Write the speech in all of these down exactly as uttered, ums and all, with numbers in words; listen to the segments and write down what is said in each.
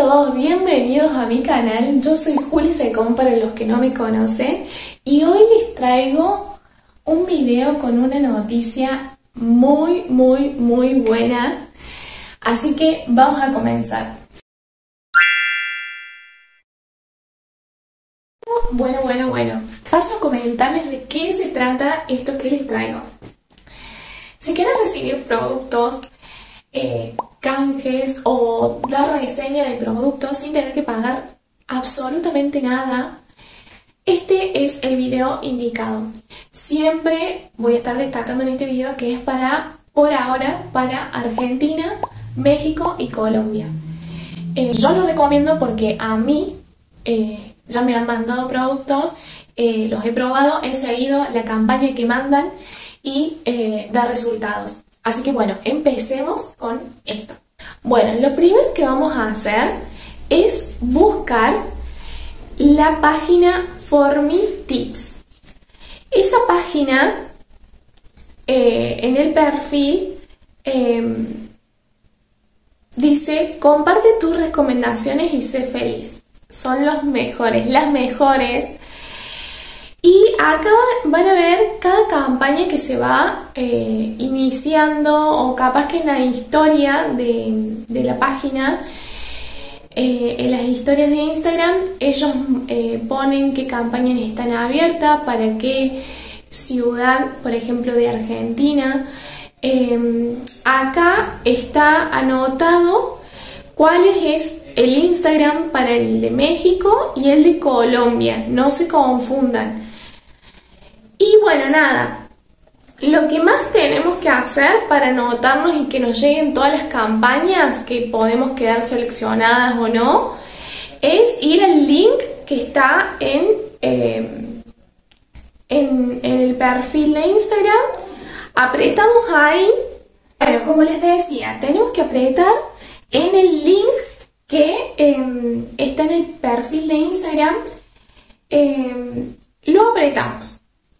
todos, bienvenidos a mi canal. Yo soy Juli Secón para los que no me conocen y hoy les traigo un video con una noticia muy, muy, muy buena. Así que vamos a comenzar. Bueno, bueno, bueno. Paso a comentarles de qué se trata esto que les traigo. Si quieren recibir productos, eh, canjes o dar reseña de productos sin tener que pagar absolutamente nada, este es el video indicado. Siempre voy a estar destacando en este video que es para, por ahora, para Argentina, México y Colombia. Eh, yo lo recomiendo porque a mí eh, ya me han mandado productos, eh, los he probado, he seguido la campaña que mandan y eh, da resultados. Así que bueno, empecemos con esto. Bueno, lo primero que vamos a hacer es buscar la página ForMeTips. Esa página, eh, en el perfil, eh, dice, comparte tus recomendaciones y sé feliz. Son los mejores, las mejores. Y acá van a ver cada campaña que se va eh, iniciando, o capaz que en la historia de, de la página, eh, en las historias de Instagram, ellos eh, ponen qué campañas están abiertas, para qué ciudad, por ejemplo, de Argentina. Eh, acá está anotado cuál es el Instagram para el de México y el de Colombia, no se confundan. Y bueno, nada, lo que más tenemos que hacer para anotarnos y que nos lleguen todas las campañas, que podemos quedar seleccionadas o no, es ir al link que está en, eh, en, en el perfil de Instagram. Apretamos ahí. Bueno, como les decía, tenemos que apretar en el link que eh, está en el perfil de Instagram. Eh, lo apretamos.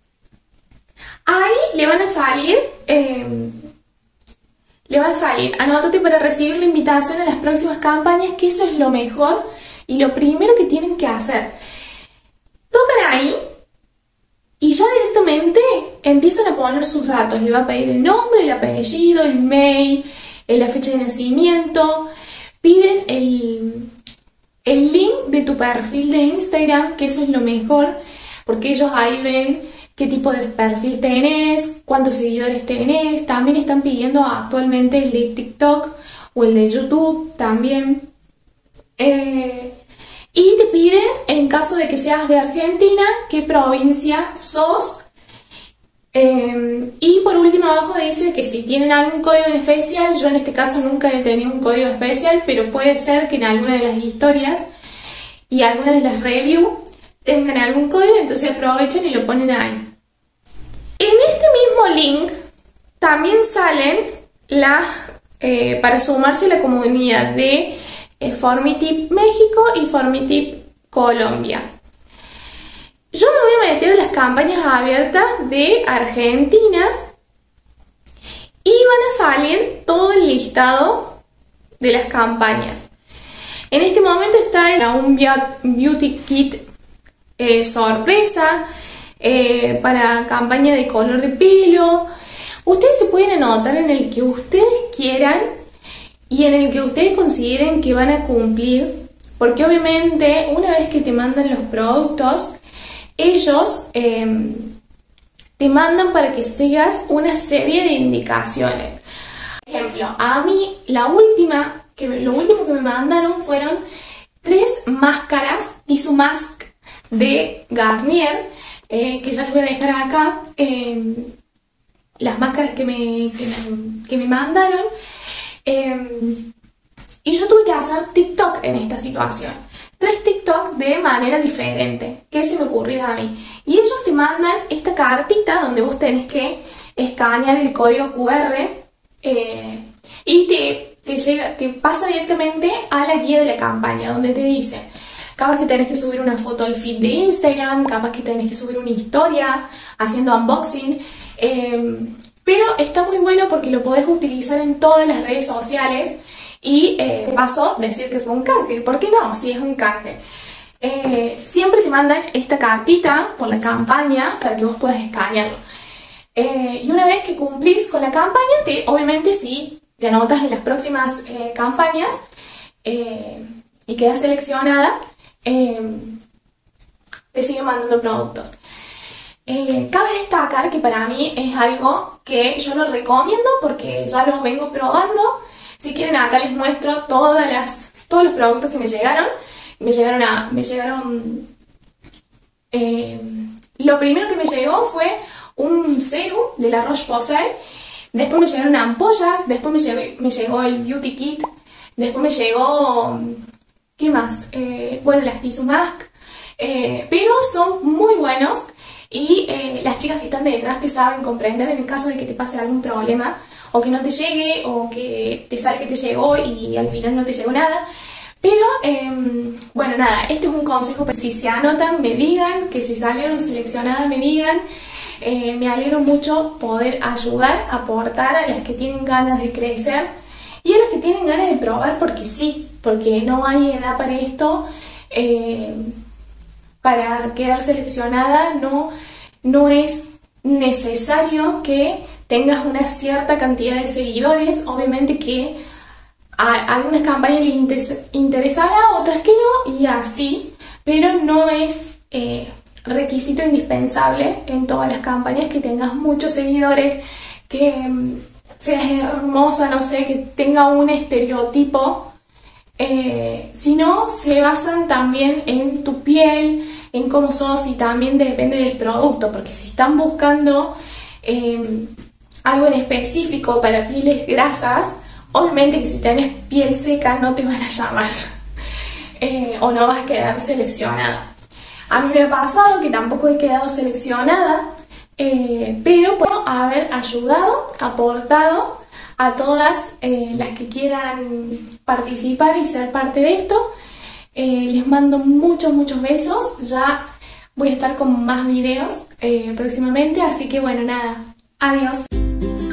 Ahí le van a salir, eh, le va a salir, anótate para recibir la invitación a las próximas campañas, que eso es lo mejor y lo primero que tienen que hacer. Tocan ahí y ya directamente empiezan a poner sus datos. Le va a pedir el nombre, el apellido, el mail, la fecha de nacimiento. Piden el, el link de tu perfil de Instagram, que eso es lo mejor, porque ellos ahí ven qué tipo de perfil tenés, cuántos seguidores tenés. También están pidiendo actualmente el de TikTok o el de YouTube también. Eh, y te piden, en caso de que seas de Argentina, qué provincia sos. Eh, y por último abajo dice que si tienen algún código en especial. Yo en este caso nunca he tenido un código especial, pero puede ser que en alguna de las historias y algunas de las reviews tengan algún código, entonces aprovechen y lo ponen ahí. En este mismo link también salen las, eh, para sumarse a la comunidad de eh, ForMeTips México y ForMeTips Colombia. Yo me voy a meter a las campañas abiertas de Argentina y van a salir todo el listado de las campañas. En este momento está el un Beauty Kit eh, sorpresa, eh, para campaña de color de pelo. Ustedes se pueden anotar en el que ustedes quieran y en el que ustedes consideren que van a cumplir, porque obviamente una vez que te mandan los productos, ellos eh, te mandan para que sigas una serie de indicaciones. Por ejemplo, a mí la última, que me, lo último que me mandaron fueron tres máscaras Tissue Mask de Garnier, eh, que ya les voy a dejar acá eh, las máscaras que me, que me, que me mandaron. Eh, y yo tuve que hacer TikTok en esta situación. Tres TikTok de manera diferente, que se me ocurrió a mí. Y ellos te mandan esta cartita donde vos tenés que escanear el código Q R eh, y te, te, llega, te pasa directamente a la guía de la campaña, donde te dice, capaz que tenés que subir una foto al feed de Instagram, capaz que tenés que subir una historia haciendo unboxing. Eh, pero está muy bueno porque lo podés utilizar en todas las redes sociales y eh, pasó a decir que fue un canje. ¿Por qué no? Si es un canje. Eh, siempre te mandan esta cartita por la campaña para que vos puedas escanearlo. Eh, y una vez que cumplís con la campaña, te, obviamente si te anotas en las próximas eh, campañas eh, y quedas seleccionada, eh, te siguen mandando productos. Eh, cabe destacar que para mí es algo que yo lo recomiendo porque ya lo vengo probando. Si quieren, acá les muestro todas las, todos los productos que me llegaron. Me llegaron a... Me llegaron eh, lo primero que me llegó fue un serum de la Roche-Posay. Después me llegaron ampollas. Después me llegó, me llegó el Beauty Kit. Después me llegó... ¿Qué más? Eh, bueno, las Tissue Mask. Eh, pero son muy buenos. Y eh, las chicas que están de detrás te saben comprender en el caso de que te pase algún problema. O que no te llegue, o que te sale que te llegó y al final no te llegó nada. Pero, eh, bueno, nada, este es un consejo, pero si se anotan, me digan, que si salieron seleccionadas, me digan. Eh, me alegro mucho poder ayudar, aportar a las que tienen ganas de crecer y a las que tienen ganas de probar, porque sí, porque no hay edad para esto, eh, para quedar seleccionada, no, no es necesario que tengas una cierta cantidad de seguidores. Obviamente que a algunas campañas les interesará, otras que no, y así, pero no es eh, requisito indispensable en todas las campañas que tengas muchos seguidores, que um, seas hermosa, no sé, que tenga un estereotipo, eh, sino se basan también en tu piel, en cómo sos, y también depende del producto, porque si están buscando eh, algo en específico para pieles grasas, obviamente que si tenés piel seca no te van a llamar eh, o no vas a quedar seleccionada. A mí me ha pasado que tampoco he quedado seleccionada, eh, pero puedo haber ayudado, aportado a todas eh, las que quieran participar y ser parte de esto. Eh, les mando muchos, muchos besos. Ya voy a estar con más videos eh, próximamente, así que bueno, nada, adiós.